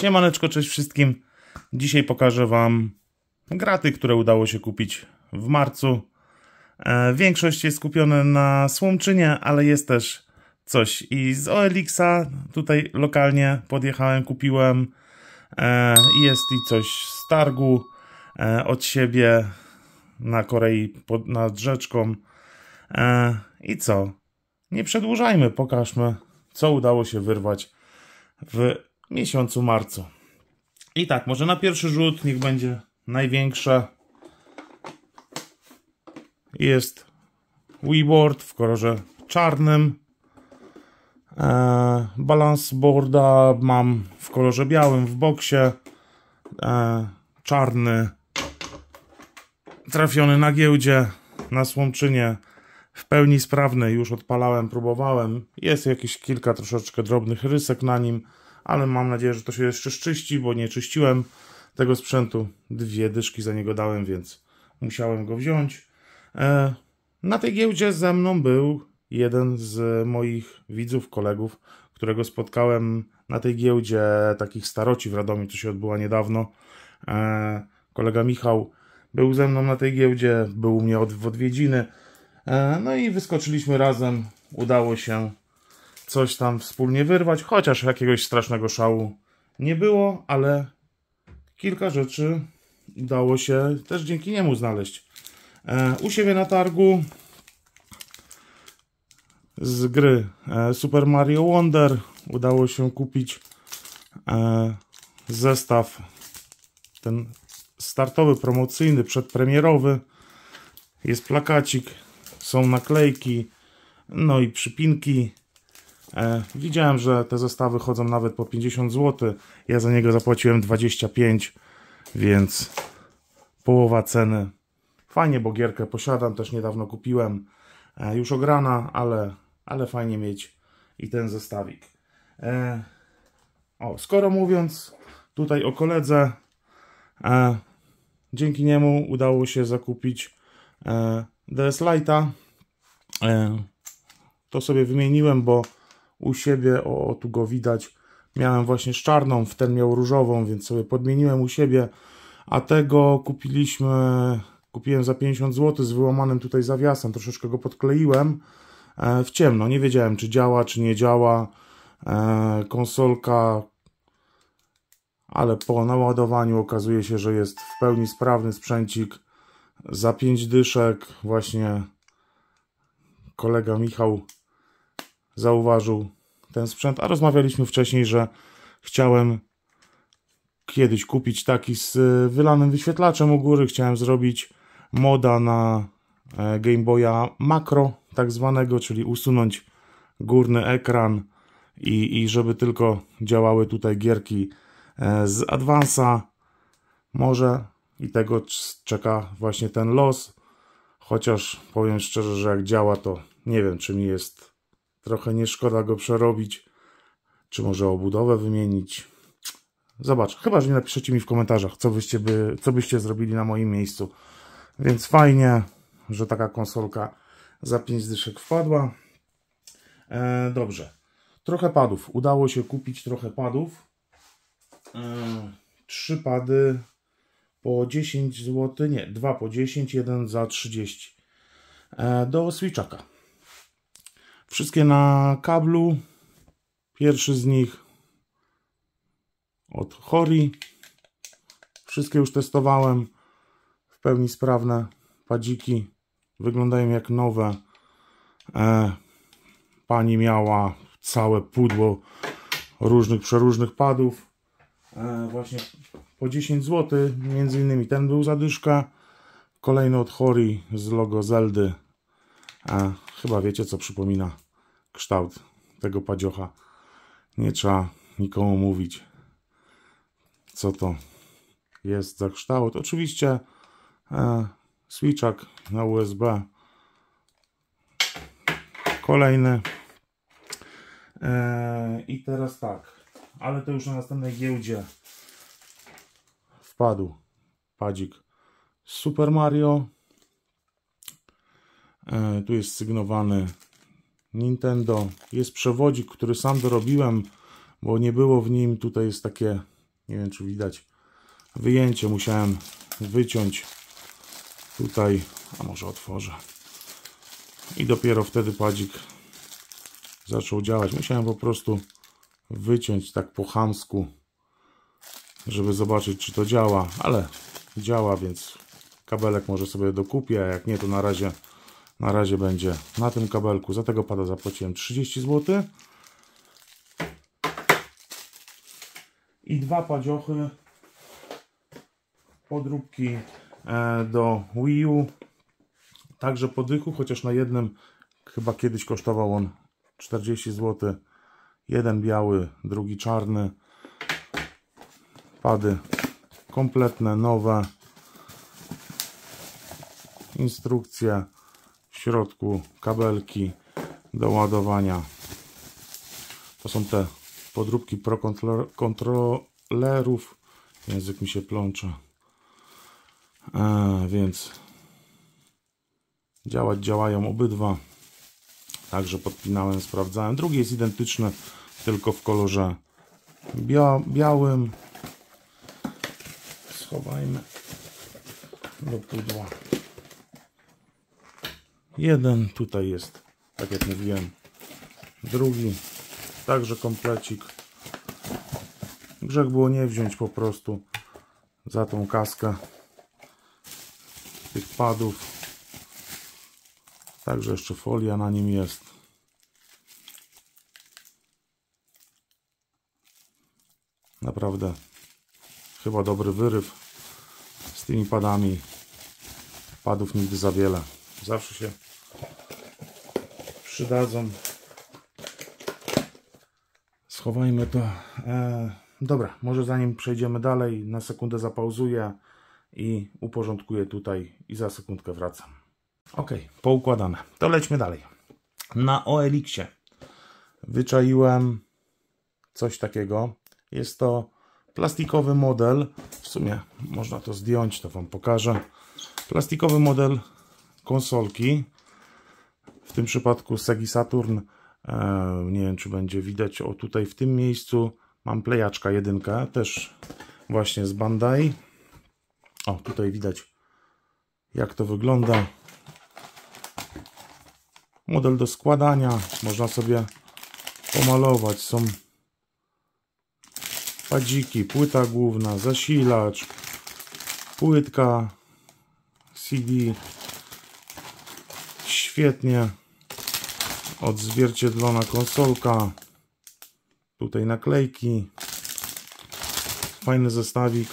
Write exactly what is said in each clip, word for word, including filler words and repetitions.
Siemaneczko, cześć wszystkim. Dzisiaj pokażę Wam graty, które udało się kupić w marcu. E, większość jest kupione na Słomczynie, ale jest też coś i z O L X-a. Tutaj lokalnie podjechałem, kupiłem. E, jest i coś z targu e, od siebie na Korei pod, nad rzeczką. E, I co? Nie przedłużajmy, pokażmy, co udało się wyrwać w miesiącu marcu. I tak, może na pierwszy rzut niech będzie największe. Jest Weeboard w kolorze czarnym. E, balance boarda mam w kolorze białym w boksie. E, czarny. Trafiony na giełdzie, na Słomczynie. W pełni sprawny, już odpalałem, próbowałem. Jest jakieś kilka troszeczkę drobnych rysek na nim, ale mam nadzieję, że to się jeszcze szczyści, bo nie czyściłem tego sprzętu. Dwie dyszki za niego dałem, więc musiałem go wziąć. E, na tej giełdzie ze mną był jeden z moich widzów, kolegów, którego spotkałem na tej giełdzie takich staroci w Radomiu, co się odbyła niedawno. E, kolega Michał był ze mną na tej giełdzie, był u mnie od, w odwiedziny. E, no i wyskoczyliśmy razem. Udało się coś tam wspólnie wyrwać, chociaż jakiegoś strasznego szału nie było, ale kilka rzeczy udało się też dzięki niemu znaleźć. E, u siebie na targu z gry e, Super Mario Wonder udało się kupić e, zestaw ten startowy, promocyjny, przedpremierowy. Jest plakacik, są naklejki, no i przypinki. E, widziałem, że te zestawy chodzą nawet po pięćdziesiąt złotych. Ja za niego zapłaciłem dwadzieścia pięć, więc połowa ceny. Fajnie, bo gierkę posiadam, też niedawno kupiłem. E, już ograna, ale, ale fajnie mieć i ten zestawik. E, o, skoro mówiąc tutaj o koledze, e, dzięki niemu udało się zakupić e, D S Lite'a. E, to sobie wymieniłem, bo u siebie, o tu go widać, miałem właśnie z czarną, w ten miał różową, więc sobie podmieniłem u siebie, a tego kupiliśmy, kupiłem za pięćdziesiąt złotych z wyłamanym tutaj zawiasem, troszeczkę go podkleiłem e, w ciemno, nie wiedziałem czy działa, czy nie działa, e, konsolka, ale po naładowaniu okazuje się, że jest w pełni sprawny sprzęcik. Za pięć dyszek właśnie kolega Michał zauważył ten sprzęt, a rozmawialiśmy wcześniej, że chciałem kiedyś kupić taki z wylanym wyświetlaczem u góry. Chciałem zrobić moda na Game Boya Macro tak zwanego, czyli usunąć górny ekran i, i żeby tylko działały tutaj gierki z Advance'a. Może i tego czeka właśnie ten los, chociaż powiem szczerze, że jak działa, to nie wiem, czy mi jest trochę nie szkoda go przerobić, czy może obudowę wymienić. Zobacz, chyba że nie napiszecie mi w komentarzach, co byście, by, co byście zrobili na moim miejscu. Więc fajnie, że taka konsolka za pięć dyszek wpadła. E, dobrze, trochę padów. Udało się kupić trochę padów. E, trzy pady po dziesięć złotych, nie, dwa po dziesięć, jeden za trzydzieści. E, do Switchaka. Wszystkie na kablu. Pierwszy z nich od Hori. Wszystkie już testowałem. W pełni sprawne padziki. Wyglądają jak nowe. E, pani miała całe pudło różnych, przeróżnych padów. E, właśnie po dziesięć złotych. Między innymi ten był za dyszkę. Kolejny od Hori z logo Zeldy. E, chyba wiecie, co przypomina kształt tego padziocha. Nie trzeba nikomu mówić, co to jest za kształt. Oczywiście e, switchak na U S B. Kolejny. E, I teraz tak, ale to już na następnej giełdzie wpadł padzik Super Mario. E, tu jest sygnowany Nintendo. Jest przewodzik, który sam dorobiłem, bo nie było w nim. Tutaj jest takie Nie wiem, czy widać wyjęcie. Musiałem wyciąć tutaj, a może otworzę. I dopiero wtedy padzik zaczął działać. Musiałem po prostu wyciąć tak po chamsku, żeby zobaczyć, czy to działa, ale działa, więc kabelek może sobie dokupię, a jak nie, to na razie na razie będzie na tym kabelku. Za tego pada zapłaciłem trzydzieści złotych i dwa padziochy, podróbki do Wii U, także po dychu, chociaż na jednym chyba kiedyś kosztował on czterdzieści złotych. Jeden biały, drugi czarny. Pady kompletne, nowe. Instrukcje. W środku kabelki do ładowania. To są te podróbki Pro kontrolerów. Język mi się plącze. A, więc działać działają obydwa. Także podpinałem, sprawdzałem. Drugi jest identyczny, tylko w kolorze bia białym. Schowajmy do pudła. Jeden tutaj jest, tak jak mówiłem, drugi, także komplecik. Grzech było nie wziąć po prostu za tą kaskę tych padów. Także jeszcze folia na nim jest. Naprawdę chyba dobry wyryw z tymi padami. Padów nigdy za wiele. Zawsze się przydadzą. Schowajmy to. E, dobra, może zanim przejdziemy dalej, na sekundę zapauzuję i uporządkuję tutaj i za sekundkę wracam. Ok, poukładane. To lećmy dalej. Na O L X-ie wyczaiłem coś takiego. Jest to plastikowy model. W sumie można to zdjąć, to Wam pokażę. Plastikowy model konsolki. W tym przypadku Sega Saturn. Eee, nie wiem, czy będzie widać. O, tutaj w tym miejscu mam plejaczka jedynkę. Też właśnie z Bandai. O, tutaj widać, jak to wygląda. Model do składania. Można sobie pomalować. Są padziki, płyta główna, zasilacz, płytka C D. Świetnie odzwierciedlona konsolka. Tutaj naklejki. Fajny zestawik.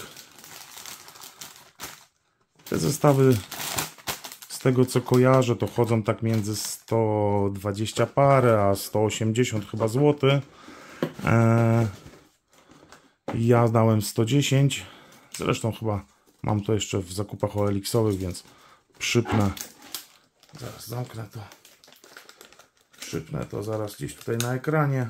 Te zestawy, z tego co kojarzę, to chodzą tak między sto dwadzieścia parę a sto osiemdziesiąt chyba złotych. Eee, ja dałem sto dziesięć. Zresztą chyba mam to jeszcze w zakupach O L X-owych, więc przypnę. Zaraz zamknę to. Przypnę to zaraz gdzieś tutaj na ekranie.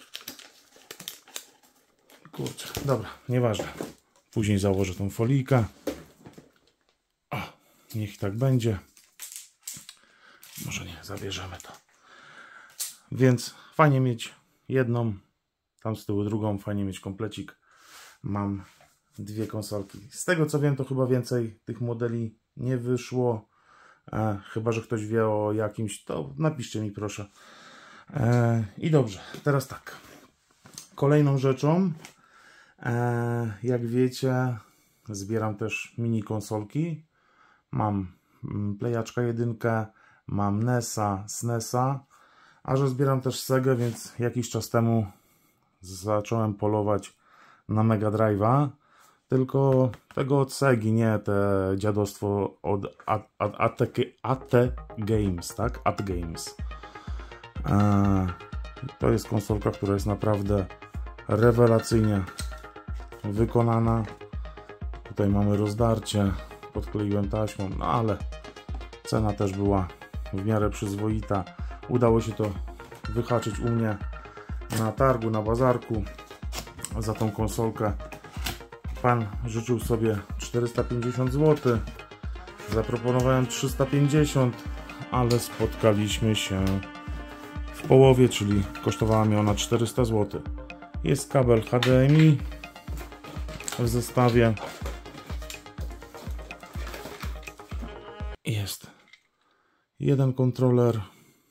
Kurczę, dobra, nieważne. Później założę tą folijkę. O, niech tak będzie. Może nie, zabierzemy to. Więc fajnie mieć jedną, tam z tyłu drugą, fajnie mieć komplecik. Mam dwie konsolki. Z tego co wiem, to chyba więcej tych modeli nie wyszło. E, chyba że ktoś wie o jakimś, to napiszcie mi proszę. E, I dobrze, teraz tak. Kolejną rzeczą, e, jak wiecie, zbieram też mini konsolki. Mam plejaczka jedynkę, mam nesa, snesa, a że zbieram też Segę, więc jakiś czas temu zacząłem polować na Mega Drive'a. Tylko tego od Segi, nie te dziadostwo od A T Games, tak? A T Games. Eee, to jest konsolka, która jest naprawdę rewelacyjnie wykonana. Tutaj mamy rozdarcie, podkleiłem taśmą, no ale cena też była w miarę przyzwoita. Udało się to wyhaczyć u mnie na targu, na bazarku za tą konsolkę. Pan życzył sobie czterysta pięćdziesiąt złotych, zaproponowałem trzysta pięćdziesiąt, ale spotkaliśmy się w połowie, czyli kosztowała mnie ona czterysta złotych. Jest kabel H D M I, w zestawie. Jest jeden kontroler,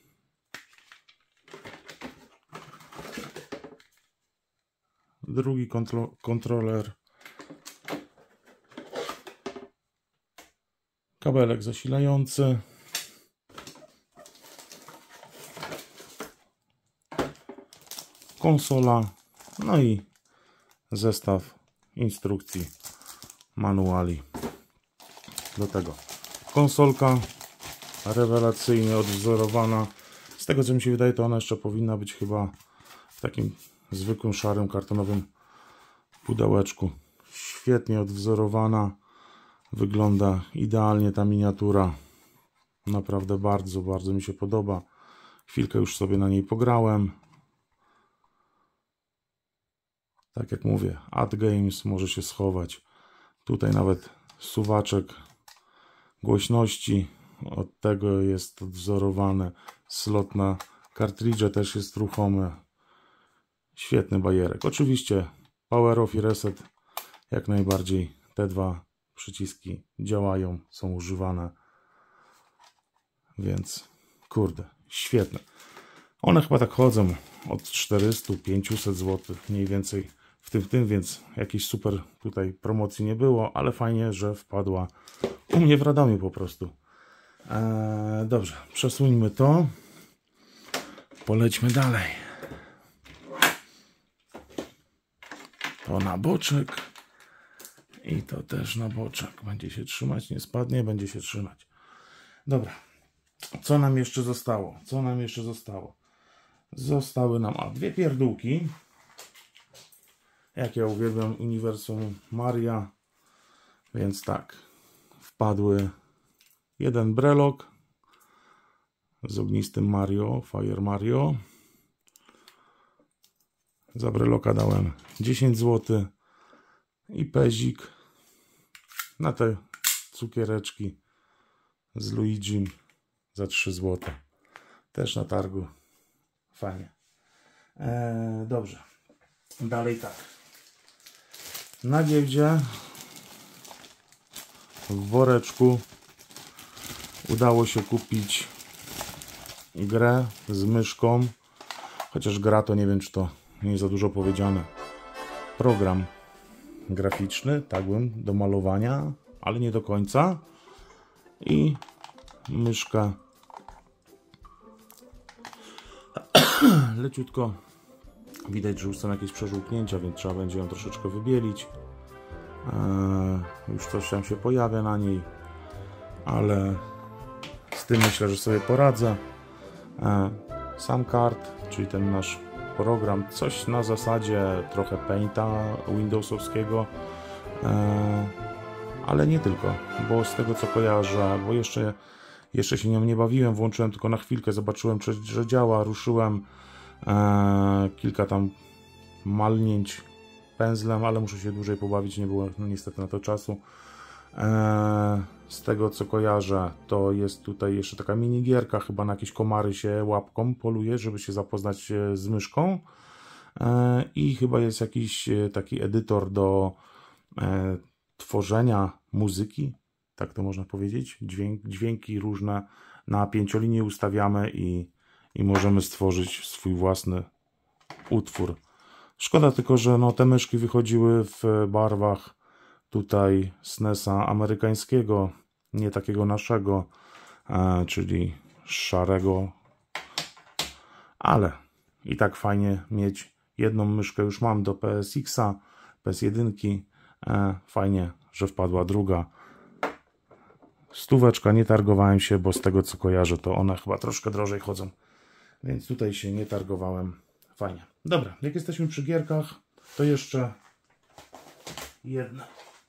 drugi kontro kontroler, kabelek zasilający, konsola, no i zestaw instrukcji, manuali do tego. Konsolka rewelacyjnie odwzorowana. Z tego co mi się wydaje, to ona jeszcze powinna być chyba w takim zwykłym szarym kartonowym pudełeczku. Świetnie odwzorowana. Wygląda idealnie ta miniatura. Naprawdę bardzo, bardzo mi się podoba. Chwilkę już sobie na niej pograłem. Tak jak mówię, Ad Games może się schować. Tutaj nawet suwaczek głośności od tego jest odwzorowane. Slot na kartridże też jest ruchomy. Świetny bajerek. Oczywiście power off i reset jak najbardziej. Te dwa przyciski działają, są używane. Więc kurde, świetne. One chyba tak chodzą od czterystu do pięciuset złotych mniej więcej w tym, w tym, więc jakiejś super tutaj promocji nie było, ale fajnie, że wpadła u mnie w Radomiu po prostu. Eee, dobrze, przesuńmy to. Polećmy dalej. To na boczek. I to też na boczek. Będzie się trzymać, nie spadnie, będzie się trzymać. Dobra. Co nam jeszcze zostało? Co nam jeszcze zostało? Zostały nam a dwie pierdółki. Jak ja uwielbiam uniwersum Maria. Więc tak. Wpadły jeden brelok z ognistym Mario, Fire Mario. Za breloka dałem dziesięć złotych i pezik na te cukiereczki z Luigim za trzy złote. Też na targu. Fajnie. Eee, dobrze. Dalej tak. Na giełdzie w woreczku udało się kupić grę z myszką. Chociaż gra to nie wiem, czy to nie jest za dużo powiedziane. Program graficzny, tak bym, do malowania, ale nie do końca. I myszka leciutko. Widać, że już są jakieś przeżółknięcia, więc trzeba będzie ją troszeczkę wybielić. Eee, już coś tam się pojawia na niej, ale z tym myślę, że sobie poradzę. Eee, sam kart, czyli ten nasz program, coś na zasadzie trochę Painta Windowsowskiego, eee, ale nie tylko, bo z tego co kojarzę, bo jeszcze, jeszcze się nią nie bawiłem, włączyłem tylko na chwilkę, zobaczyłem, czy, że działa, ruszyłem eee, kilka tam malnięć pędzlem, ale muszę się dłużej pobawić, nie było no, niestety na to czasu. Eee, z tego co kojarzę, to jest tutaj jeszcze taka minigierka, chyba na jakieś komary się łapką poluje, żeby się zapoznać z myszką. Eee, I chyba jest jakiś taki edytor do e, tworzenia muzyki, tak to można powiedzieć. Dźwięk, dźwięki różne na pięciolinię ustawiamy i, i możemy stworzyć swój własny utwór. Szkoda tylko, że no, te myszki wychodziły w barwach tutaj S N E S-a amerykańskiego, nie takiego naszego, e, czyli szarego, ale i tak fajnie mieć jedną myszkę, już mam do P S X-a, P S jeden, e, fajnie, że wpadła druga. Stóweczka, nie targowałem się, bo z tego co kojarzę, to one chyba troszkę drożej chodzą, więc tutaj się nie targowałem. Fajnie. Dobra, jak jesteśmy przy gierkach, to jeszcze jedna.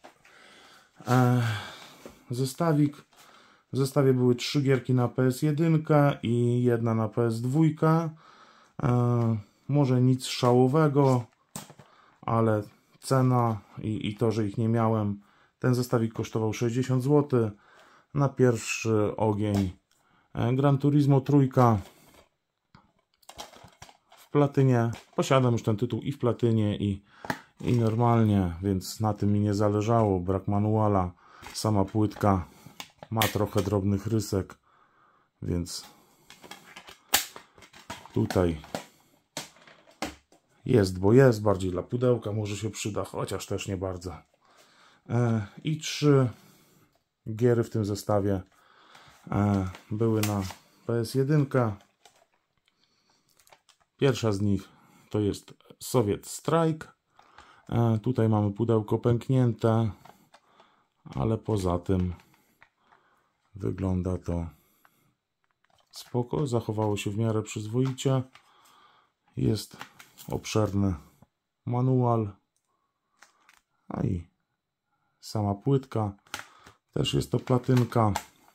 E, zestawik. W zestawie były trzy gierki na P S jeden i jedna na P S dwa. E, może nic szałowego, ale cena i, i to, że ich nie miałem. Ten zestawik kosztował sześćdziesiąt złotych. Na pierwszy ogień e, Gran Turismo trójka. W platynie. Posiadam już ten tytuł i w platynie, i, i normalnie, więc na tym mi nie zależało, brak manuala. Sama płytka ma trochę drobnych rysek, więc tutaj jest, bo jest, bardziej dla pudełka może się przyda, chociaż też nie bardzo. I trzy giery w tym zestawie były na P S jeden. Pierwsza z nich to jest Soviet Strike. Tutaj mamy pudełko pęknięte, ale poza tym wygląda to spoko. Zachowało się w miarę przyzwoicie. Jest obszerny manual. A i sama płytka. Też jest to platynka.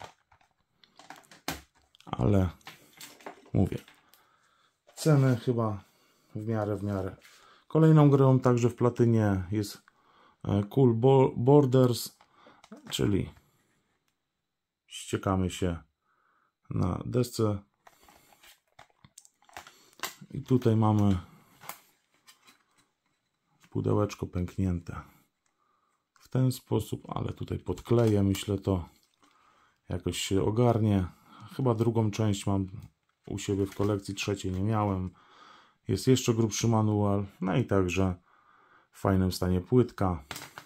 Ale mówię, ceny chyba w miarę, w miarę. Kolejną grą także w platynie jest Cool Borders, czyli ściekamy się na desce. I tutaj mamy pudełeczko pęknięte w ten sposób, ale tutaj podkleję, myślę to jakoś się ogarnie. Chyba drugą część mam u siebie w kolekcji, trzeciej nie miałem. Jest jeszcze grubszy manual, no i także w fajnym stanie płytka.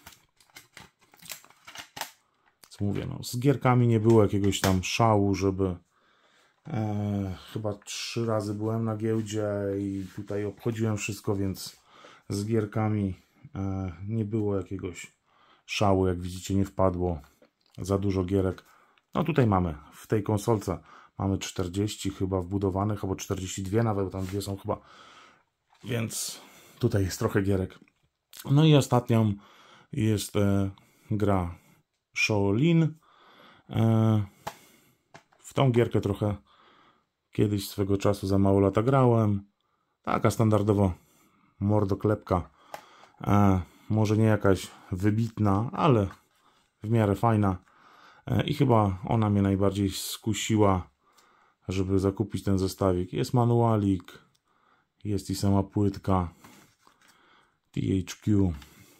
Co mówię, no, z gierkami nie było jakiegoś tam szału, żeby e, chyba trzy razy byłem na giełdzie i tutaj obchodziłem wszystko, więc z gierkami e, nie było jakiegoś szału, jak widzicie, nie wpadło za dużo gierek. No tutaj mamy, w tej konsolce mamy czterdzieści chyba wbudowanych, albo czterdzieści dwa nawet, tam dwie są chyba, więc tutaj jest trochę gierek. No i ostatnią jest e, gra Shaolin. E, w tą gierkę trochę kiedyś swego czasu za mało lata grałem. Taka standardowo mordoklepka. E, może nie jakaś wybitna, ale w miarę fajna. E, I chyba ona mnie najbardziej skusiła, żeby zakupić ten zestawik. Jest manualik, jest i sama płytka T H Q,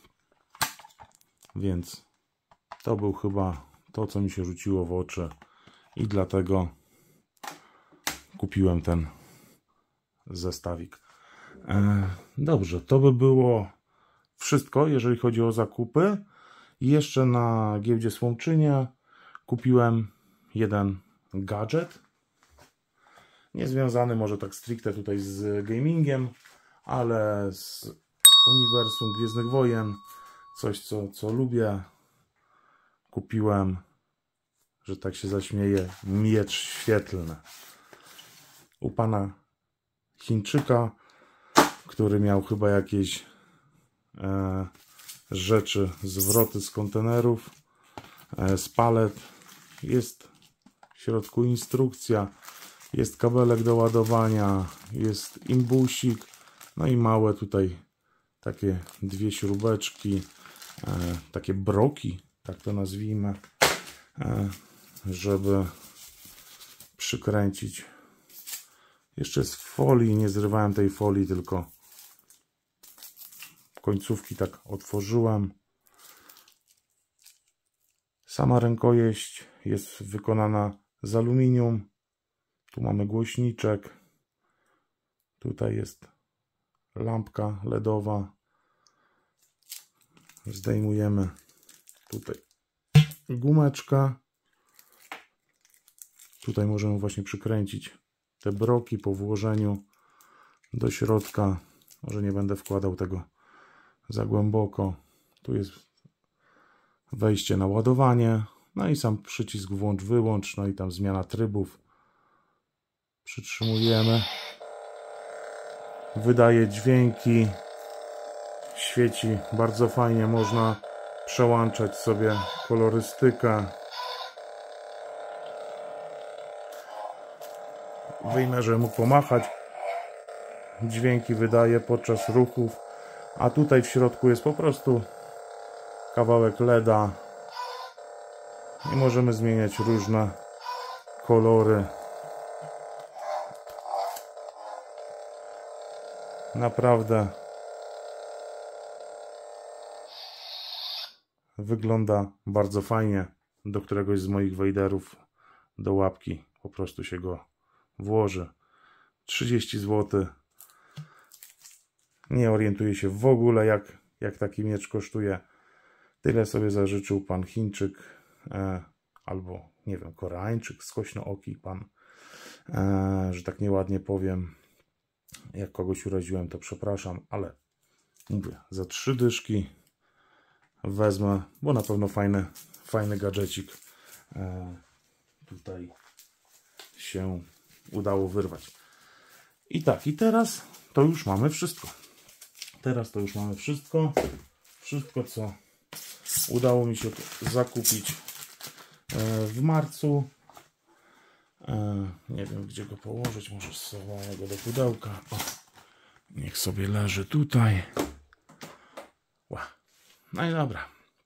więc to był chyba to, co mi się rzuciło w oczy i dlatego kupiłem ten zestawik. E, dobrze, to by było wszystko, jeżeli chodzi o zakupy. I jeszcze na giełdzie Słomczynia kupiłem jeden gadżet, niezwiązany może tak stricte tutaj z gamingiem, ale z uniwersum Gwiezdnych Wojen, coś co, co lubię. Kupiłem, że tak się zaśmieję, miecz świetlny u pana Chińczyka, który miał chyba jakieś e, rzeczy, zwroty z kontenerów, e, z palet. Jest w środku instrukcja, jest kabelek do ładowania, jest imbusik, no i małe tutaj takie dwie śrubeczki, e, takie broki, tak to nazwijmy, e, żeby przykręcić. Jeszcze z folii, nie zrywałem tej folii, tylko końcówki tak otworzyłem. Sama rękojeść jest wykonana z aluminium. Tu mamy głośniczek. Tutaj jest lampka ledowa. Zdejmujemy tutaj gumeczkę. Tutaj możemy właśnie przykręcić te broki po włożeniu do środka. Może nie będę wkładał tego za głęboko. Tu jest wejście na ładowanie. No i sam przycisk włącz, wyłącz. No i tam zmiana trybów. Przytrzymujemy. Wydaje dźwięki. Świeci bardzo fajnie. Można przełączać sobie kolorystykę. Wyjmę, żeby mógł pomachać. Dźwięki wydaje podczas ruchów. A tutaj w środku jest po prostu kawałek leda. I możemy zmieniać różne kolory. Naprawdę wygląda bardzo fajnie. Do któregoś z moich wejderów, do łapki po prostu się go włoży. trzydzieści złotych. Nie orientuję się w ogóle, jak, jak taki miecz kosztuje. Tyle sobie zażyczył pan Chińczyk, e, albo nie wiem, Koreańczyk, skośnooki pan, e, że tak nieładnie powiem. Jak kogoś uraziłem, to przepraszam, ale mówię, za trzy dyszki wezmę, bo na pewno fajny, fajny gadżecik e, tutaj się udało wyrwać. I tak, i teraz to już mamy wszystko. Teraz to już mamy wszystko. Wszystko, co udało mi się zakupić w marcu. Nie wiem, gdzie go położyć. Może schowamy go do pudełka. O, niech sobie leży tutaj. Ła. No i dobra.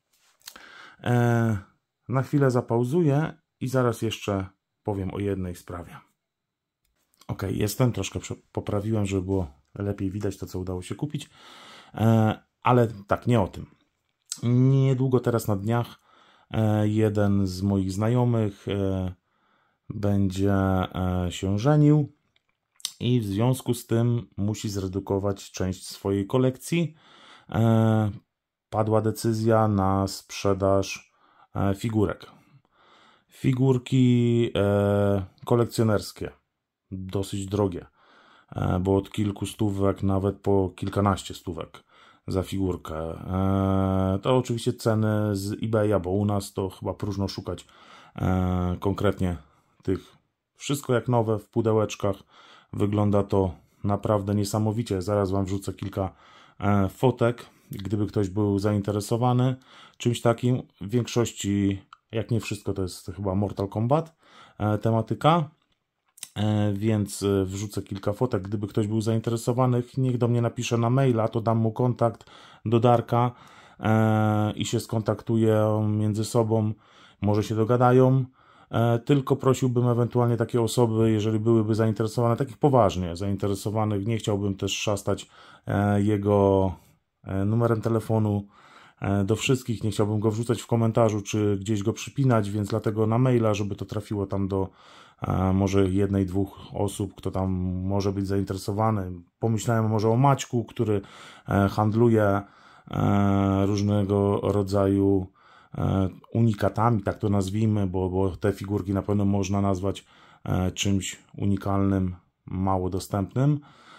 Na chwilę zapauzuję i zaraz jeszcze powiem o jednej sprawie. Ok, jestem, troszkę poprawiłem, żeby było lepiej widać to, co udało się kupić. Ale tak, nie o tym. Niedługo teraz na dniach jeden z moich znajomych będzie się żenił i w związku z tym musi zredukować część swojej kolekcji. Padła decyzja na sprzedaż figurek. Figurki kolekcjonerskie, dosyć drogie, bo od kilku stówek nawet po kilkanaście stówek za figurkę. To oczywiście ceny z eBaya, bo u nas to chyba próżno szukać konkretnie tych. Wszystko jak nowe w pudełeczkach. Wygląda to naprawdę niesamowicie. Zaraz Wam wrzucę kilka fotek, gdyby ktoś był zainteresowany czymś takim. W większości, jak nie wszystko, to jest chyba Mortal Kombat tematyka. Więc wrzucę kilka fotek, gdyby ktoś był zainteresowany, niech do mnie napisze na maila, to dam mu kontakt do Darka i się skontaktują między sobą, może się dogadają. Tylko prosiłbym ewentualnie takie osoby, jeżeli byłyby zainteresowane, takich poważnie zainteresowanych, nie chciałbym też szastać jego numerem telefonu do wszystkich, nie chciałbym go wrzucać w komentarzu, czy gdzieś go przypinać, więc dlatego na maila, żeby to trafiło tam do może jednej, dwóch osób, kto tam może być zainteresowany. Pomyślałem może o Maćku, który handluje różnego rodzaju unikatami, tak to nazwijmy, bo, bo te figurki na pewno można nazwać czymś unikalnym, mało dostępnym,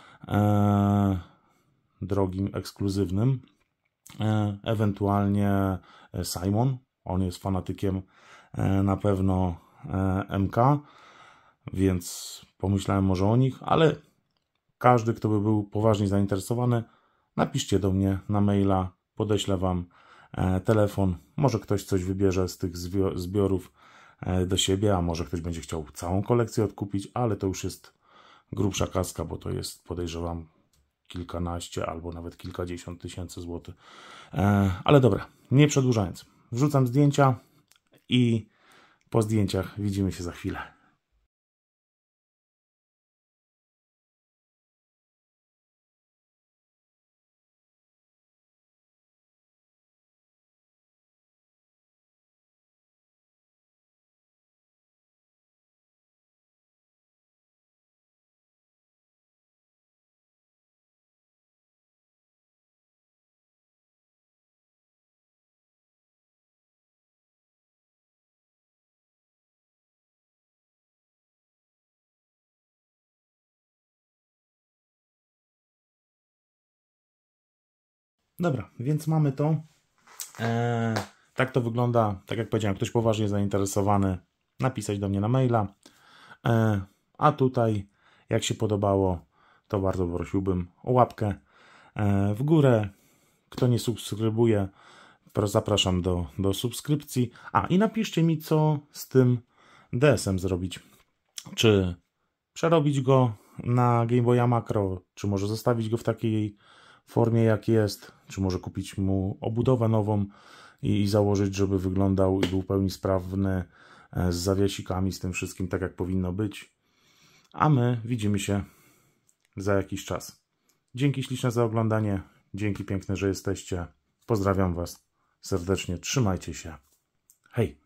drogim, ekskluzywnym. Ewentualnie Simon, on jest fanatykiem na pewno M K, więc pomyślałem może o nich, ale każdy, kto by był poważnie zainteresowany, napiszcie do mnie na maila, podeślę Wam telefon, może ktoś coś wybierze z tych zbiorów do siebie, a może ktoś będzie chciał całą kolekcję odkupić, ale to już jest grubsza kaska, bo to jest, podejrzewam, kilkanaście albo nawet kilkadziesiąt tysięcy złotych. Ale dobra, nie przedłużając, wrzucam zdjęcia i po zdjęciach widzimy się za chwilę. Dobra, więc mamy to. Eee, tak to wygląda. Tak jak powiedziałem, ktoś poważnie zainteresowany, napisać do mnie na maila. Eee, a tutaj, jak się podobało, to bardzo prosiłbym o łapkę eee, w górę. Kto nie subskrybuje, zapraszam do, do subskrypcji. A i napiszcie mi, co z tym D S-em zrobić. Czy przerobić go na Game Boya Macro, czy może zostawić go w takiej formie jak jest, czy może kupić mu obudowę nową i, i założyć, żeby wyglądał i był w pełni sprawny, z zawiasikami, z tym wszystkim, tak jak powinno być. A my widzimy się za jakiś czas. Dzięki śliczne za oglądanie, dzięki piękne, że jesteście. Pozdrawiam Was serdecznie. Trzymajcie się. Hej!